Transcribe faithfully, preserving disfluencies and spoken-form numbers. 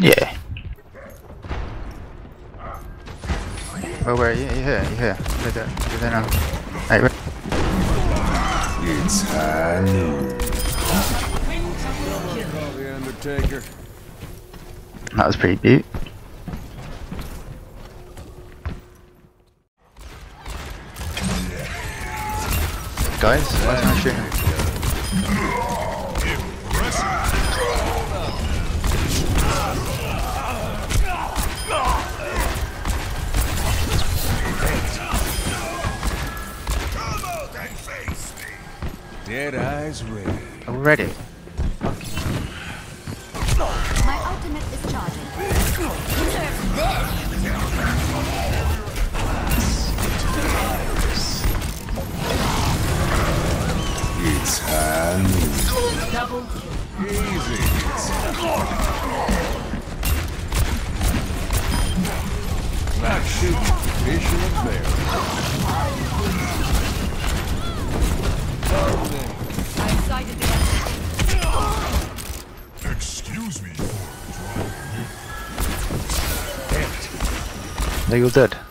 Yeah. Oh, where are you? You're here, you're here. Look at you're there now. Hey, wait. It's Halloween. The Undertaker. That was pretty cute. Guys, why is my shooting? Dead eyes red. Already? My ultimate is charging. It's Halloween. Double kill. Easy. Black shoot. Vision of bear. I sighted the enemy. Excuse me. They're all dead.